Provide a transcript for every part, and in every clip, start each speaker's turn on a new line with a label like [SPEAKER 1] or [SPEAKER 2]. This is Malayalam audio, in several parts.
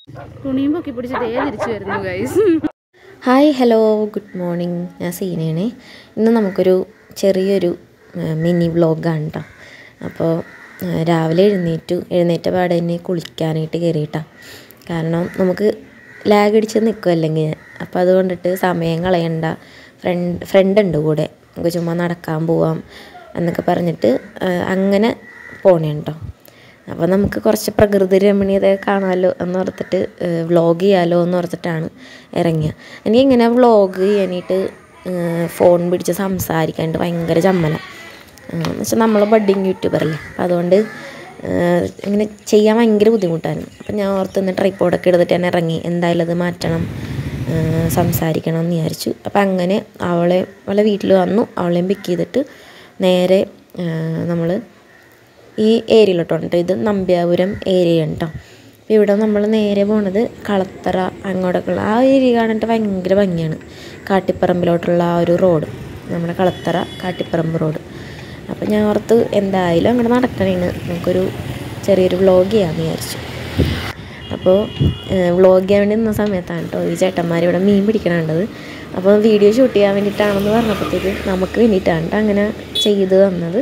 [SPEAKER 1] തുണിയും പൊക്കി പിടിച്ചിട്ട് തിരിച്ചു വരുന്നു guys.
[SPEAKER 2] Hi hello good morning. ഞാൻ സീനയാണ്. ഇന്ന് നമുക്കൊരു ചെറിയൊരു മിനി വ്ളോഗാണ് കേട്ടോ. അപ്പോൾ രാവിലെ എഴുന്നേറ്റ പാടെ തന്നെ കുളിക്കാനായിട്ട് കയറിയിട്ടാണ്. കാരണം നമുക്ക് ലാഗടിച്ച് നിൽക്കും അല്ലെങ്കിൽ. അപ്പോൾ അതുകൊണ്ടിട്ട് സമയം കളയണ്ട. ഫ്രണ്ട് ഉണ്ട് കൂടെ, നമുക്ക് ചുമ്മാ നടക്കാൻ പോവാം എന്നൊക്കെ പറഞ്ഞിട്ട് അങ്ങനെ പോണേ കേട്ടോ. അപ്പോൾ നമുക്ക് കുറച്ച് പ്രകൃതി രമണീയത കാണാമല്ലോ എന്നോർത്തിട്ട് വ്ളോഗ് ചെയ്യാമല്ലോ എന്നോർത്തിട്ടാണ് ഇറങ്ങിയത്. എനിക്കിങ്ങനെ വ്ളോഗ് ചെയ്യാനായിട്ട് ഫോൺ പിടിച്ച് സംസാരിക്കാനായിട്ട് ഭയങ്കര ചമ്മല. എന്ന് വെച്ചാൽ നമ്മൾ ബഡ്ഡിങ് യൂട്യൂബറല്ലേ, അപ്പോൾ അതുകൊണ്ട് ഇങ്ങനെ ചെയ്യാൻ ഭയങ്കര ബുദ്ധിമുട്ടായിരുന്നു. അപ്പം ഞാൻ ഓർത്തുനിന്ന് ട്രൈപ്പോഡൊക്കെ എടുത്തിട്ട് തന്നെ ഇറങ്ങി. എന്തായാലും അത് മാറ്റണം, സംസാരിക്കണം എന്ന് വിചാരിച്ചു. അപ്പം അങ്ങനെ അവളെ വീട്ടിൽ വന്നു. അവളെയും പിക്ക് ചെയ്തിട്ട് നേരെ നമ്മൾ ഈ ഏരിയയിലോട്ടാണ് കേട്ടോ. ഇത് നമ്പ്യാപുരം ഏരിയയാണ് കേട്ടോ. അപ്പോൾ ഇവിടെ നമ്മൾ നേരെ പോണത് കളത്തറ അങ്ങോട്ടൊക്കെയുള്ള ആ ഏരിയ കാണാനായിട്ട് ഭയങ്കര ഭംഗിയാണ്. കാട്ടിപ്പറമ്പിലോട്ടുള്ള ആ ഒരു റോഡ്, നമ്മുടെ കളത്തറ കാട്ടിപ്പറമ്പ് റോഡ്. അപ്പോൾ ഞാൻ ഓർത്ത് എന്തായാലും അങ്ങോട്ട് നടക്കണേന്ന് നമുക്കൊരു ചെറിയൊരു വ്ളോഗ് ചെയ്യാമെന്ന് വിചാരിച്ചു. അപ്പോൾ വ്ളോഗ് ചെയ്യാൻ വേണ്ടി നിന്ന സമയത്താണ് കേട്ടോ ഈ ചേട്ടന്മാർ ഇവിടെ മീൻ പിടിക്കണുണ്ടത്. അപ്പോൾ വീഡിയോ ഷൂട്ട് ചെയ്യാൻ വേണ്ടിയിട്ടാണെന്ന് പറഞ്ഞപ്പോഴത്തേക്ക് നമുക്ക് വേണ്ടിയിട്ടാണ് അങ്ങനെ ചെയ്ത് തന്നത്.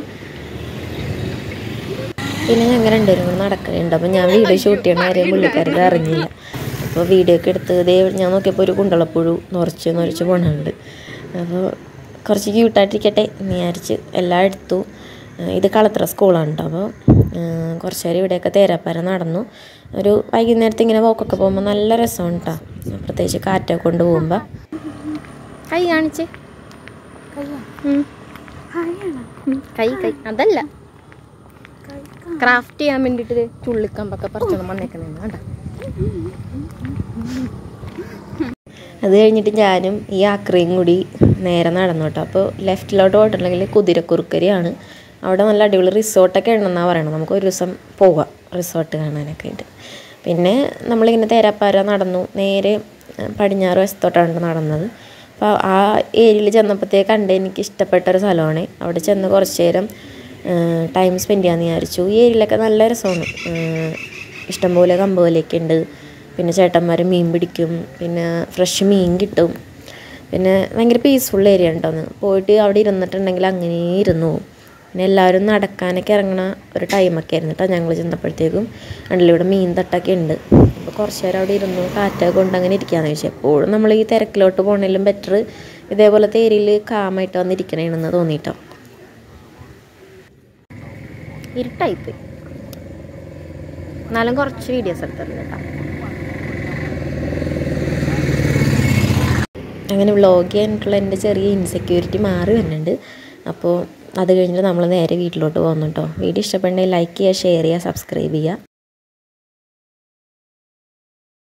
[SPEAKER 2] പിന്നെ ഞങ്ങൾ രണ്ടുപേരും കൂടെ നടക്കുന്നുണ്ട്. അപ്പോൾ ഞാൻ വീഡിയോ ഷൂട്ട് ചെയ്യണ കാര്യം പുള്ളിക്കാർക്ക് അറിഞ്ഞില്ല. അപ്പോൾ വീഡിയോ ഒക്കെ എടുത്ത് ഞാൻ നോക്കിയപ്പോൾ ഒരു കുണ്ടളപ്പുഴു നൊറച്ച് പോണുണ്ട്. അപ്പോൾ കുറച്ച് ക്യൂട്ടായിട്ടിരിക്കട്ടെ എന്ന് വിചാരിച്ച് എല്ലാം എടുത്തു. ഇത് കളത്തറ സ്കൂളാണ് കേട്ടോ. അപ്പോൾ കുറച്ച് നേരം ഇവിടെയൊക്കെ തേരാപ്പാര നടന്നു. ഒരു വൈകുന്നേരത്ത് ഇങ്ങനെ വോക്കൊക്കെ പോകുമ്പോൾ നല്ല രസമാണ് കേട്ടോ. പ്രത്യേകിച്ച് കാറ്റൊക്കെ കൊണ്ട് പോകുമ്പോൾ. കൈ കാണിച്ചേ, കൈ അതല്ല, ക്രാഫ്റ്റ് ചെയ്യാൻ വേണ്ടിയിട്ട് ചുള്ളിക്കമ്പൊക്കെ പറിച്ചോണം വന്നേക്കുന്നതാണ് കേട്ടോ. അത് കഴിഞ്ഞിട്ട് ഞാനും ഈ ആക്രയും കൂടി നേരെ നടന്നു കേട്ടോ. അപ്പോൾ ലെഫ്റ്റിലോട്ട് പോയിട്ടുണ്ടെങ്കിൽ കുതിരക്കുറുക്കരിയാണ്. അവിടെ നല്ല അടിപൊളി റിസോർട്ടൊക്കെ ഉണ്ടെന്നാണ് പറയണത്. നമുക്ക് ഒരു ദിവസം പോവാം റിസോർട്ട് കാണാനൊക്കെ ആയിട്ട്. പിന്നെ നമ്മളിങ്ങനെ തേരാപ്പാര നടന്നു നേരെ പടിഞ്ഞാറ് വശത്തോട്ടാണ് നടന്നത്. അപ്പോൾ ആ ഏരിയയിൽ ചെന്നപ്പോഴത്തേക്ക് എനിക്ക് ഇഷ്ടപ്പെട്ടൊരു സ്ഥലമാണ്. അവിടെ ചെന്ന് കുറച്ച് നേരം ടൈം സ്പെൻഡ് ചെയ്യാമെന്ന് വിചാരിച്ചു. ഈ ഏരിയയിലൊക്കെ നല്ല രസമാണ്. ഇഷ്ടംപോലെ കമ്പുകളൊക്കെ ഉണ്ട്. പിന്നെ ചേട്ടന്മാർ മീൻ പിടിക്കും, പിന്നെ ഫ്രഷ് മീൻ കിട്ടും. പിന്നെ ഭയങ്കര പീസ്ഫുൾ ഏരിയ ഉണ്ടോന്ന് പോയിട്ട് അവിടെ ഇരുന്നിട്ടുണ്ടെങ്കിൽ അങ്ങനെ ഇരുന്നു പോകും. പിന്നെ എല്ലാവരും നടക്കാനൊക്കെ ഇറങ്ങണ ഒരു ടൈമൊക്കെ ആയിരുന്നു കേട്ടോ ഞങ്ങൾ ചെന്നപ്പോഴത്തേക്കും. കണ്ടില്ല ഇവിടെ മീൻ തട്ടൊക്കെ ഉണ്ട്. അപ്പോൾ കുറച്ച് നേരം അവിടെ ഇരുന്നു കാറ്റൊക്കെ കൊണ്ട് അങ്ങനെ ഇരിക്കാമെന്ന് ചോദിച്ചു. എപ്പോഴും നമ്മൾ ഈ തിരക്കിലോട്ട് പോകണേലും ബെറ്റർ ഇതേപോലത്തെ ഏരിയയിൽ കാമായിട്ട് വന്നിരിക്കണേണെന്ന് തോന്നിയിട്ടോ. ഇരുട്ടായിപ്പോയി, എന്നാലും കുറച്ച് വീഡിയോസ് എടുത്തിട്ടുണ്ട് കേട്ടോ. അങ്ങനെ വ്ളോഗ് ചെയ്യാനായിട്ടുള്ള എൻ്റെ ചെറിയ ഇൻസെക്യൂരിറ്റി മാറി വരുന്നുണ്ട്. അപ്പോൾ അത് കഴിഞ്ഞിട്ട് നമ്മൾ നേരെ വീട്ടിലോട്ട് പോകുന്നു കേട്ടോ. വീഡിയോ ഇഷ്ടപ്പെട്ടുണ്ടെങ്കിൽ ലൈക്ക് ചെയ്യുക, ഷെയർ ചെയ്യുക, സബ്സ്ക്രൈബ് ചെയ്യുക.